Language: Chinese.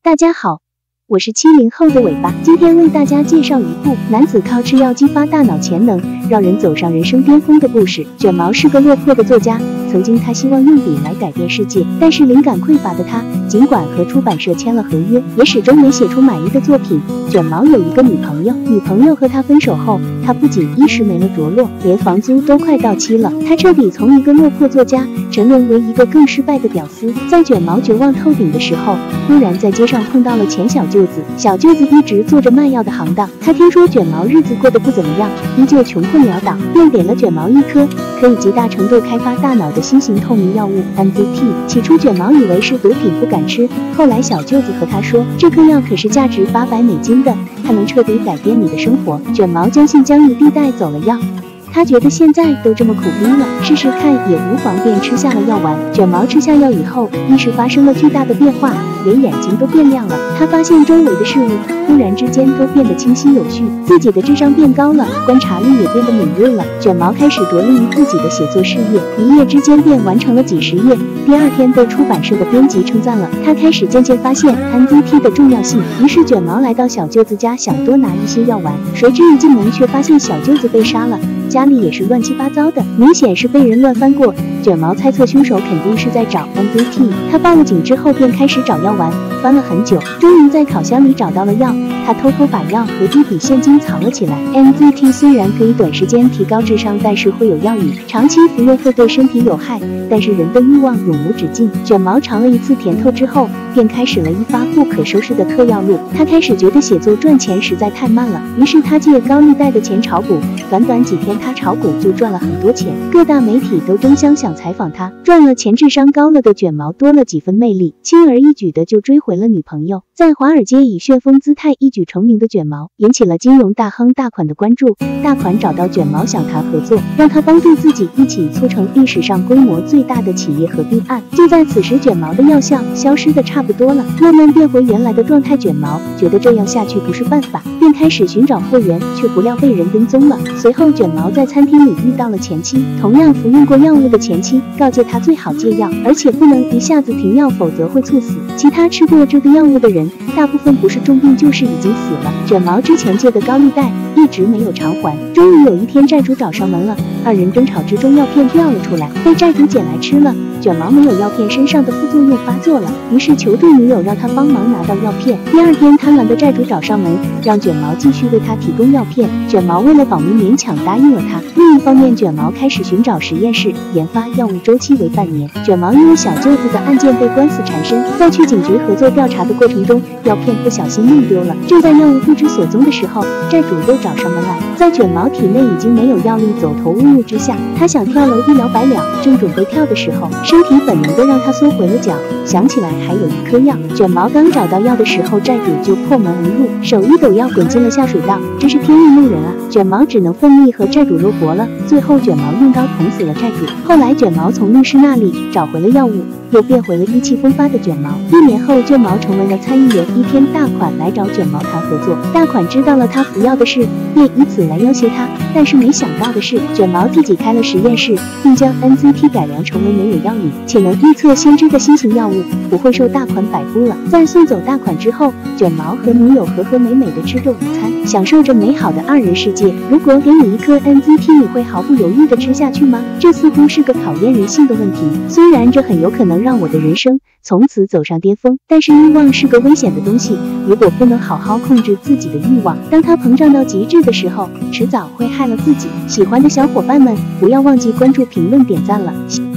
大家好，我是70后的尾巴，今天为大家介绍一部男子靠吃药激发大脑潜能，让人走上人生巅峰的故事。卷毛是个落魄的作家，曾经他希望用笔来改变世界，但是灵感匮乏的他，尽管和出版社签了合约，也始终没写出满意的作品。卷毛有一个女朋友和他分手后，他不仅衣食没了着落，连房租都快到期了。他彻底从一个落魄作家沉沦为一个更失败的屌丝。在卷毛绝望透顶的时候，忽然在街上碰到了钱小舅子。小舅子一直做着卖药的行当，他听说卷毛日子过得不怎么样，依旧穷困潦倒，便给了卷毛一颗可以极大程度开发大脑的新型透明药物 MZT。起初卷毛以为是毒品，不敢吃，后来小舅子和他说，这颗药可是价值800美金的，它能彻底改变你的生活。卷毛将信将疑地带走了药。他觉得现在都这么苦逼了，试试看也无妨，便吃下了药丸。卷毛吃下药以后，意识发生了巨大的变化，连眼睛都变亮了。他发现周围的事物忽然之间都变得清晰有序，自己的智商变高了，观察力也变得敏锐了。卷毛开始着力于自己的写作事业，一夜之间便完成了几十页，第二天被出版社的编辑称赞了。他开始渐渐发现 MZT 的重要性，于是卷毛来到小舅子家，想多拿一些药丸，谁知一进门却发现小舅子被杀了，家里也是乱七八糟的，明显是被人乱翻过。卷毛猜测凶手肯定是在找 MZT， 他报了警之后便开始找药丸，翻了很久，终于在烤箱里找到了药。他偷偷把药和一笔现金藏了起来。MZT 虽然可以短时间提高智商，但是会有药瘾，长期服用会对身体有害。但是人的欲望永无止境，卷毛尝了一次甜头之后，便开始了一发不可收拾的嗑药路。他开始觉得写作赚钱实在太慢了，于是他借高利贷的钱炒股，短短几天他炒股就赚了很多钱，各大媒体都争相想采访他。赚了钱智商高了的卷毛多了几分魅力，轻而易举的就追回了女朋友。在华尔街以旋风姿态一举成名的卷毛，引起了金融大亨大款的关注。大款找到卷毛想谈合作，让他帮助自己一起促成历史上规模最大的企业合并案。就在此时，卷毛的药效消失的差不多了，慢慢变回原来的状态。卷毛觉得这样下去不是办法，便开始寻找货源，却不料被人跟踪了。随后卷毛在餐厅里遇到了前妻，同样服用过药物的前妻告诫他最好戒药，而且不能一下子停药，否则会猝死。其他吃过这个药物的人，大部分不是重病就是已经死了。卷毛之前借的高利贷一直没有偿还，终于有一天债主找上门了，二人争吵之中药片掉了出来，被债主捡来吃了。卷毛没有药片，身上的副作用发作了，于是求助女友让他帮忙拿到药片。第二天贪婪的债主找上门，让卷毛继续为他提供药片。卷毛为了保密勉强答应了他。另一方面，卷毛开始寻找实验室，研发药物周期为半年。卷毛因为小舅子的案件被官司缠身，在去警局合作调查的过程中，药片不小心弄丢了。正在药物不知所踪的时候，债主又找上门来。在卷毛体内已经没有药力，走投无路之下，他想跳楼一了百了，正准备跳的时候，身体本能的让他缩回了脚，想起来还有一颗药。卷毛刚找到药的时候，债主就破门而入，手一抖，药滚进了下水道，真是天意弄人啊！卷毛只能奋力和债主肉搏了，最后卷毛用刀捅死了债主。后来卷毛从律师那里找回了药物，又变回了意气风发的卷毛。1年后，卷毛成为了参议员。一天，大款来找卷毛谈合作，大款知道了他服药的事，便以此来要挟他。但是没想到的是，卷毛自己开了实验室，并将 MZT 改良成为没有药瘾且能预测先知的新型药物，不会受大款摆布了。在送走大款之后，卷毛和女友和和美美的吃着午餐，享受着美好的二人世界。如果给你一颗 MZT， 你会毫不犹豫地吃下去吗？这似乎是个考验人性的问题。虽然这很有可能让我的人生从此走上巅峰，但是欲望是个危险的东西，如果不能好好控制自己的欲望，当它膨胀到极致的时候，迟早会害了自己。喜欢的小伙伴们，不要忘记关注、评论、点赞了。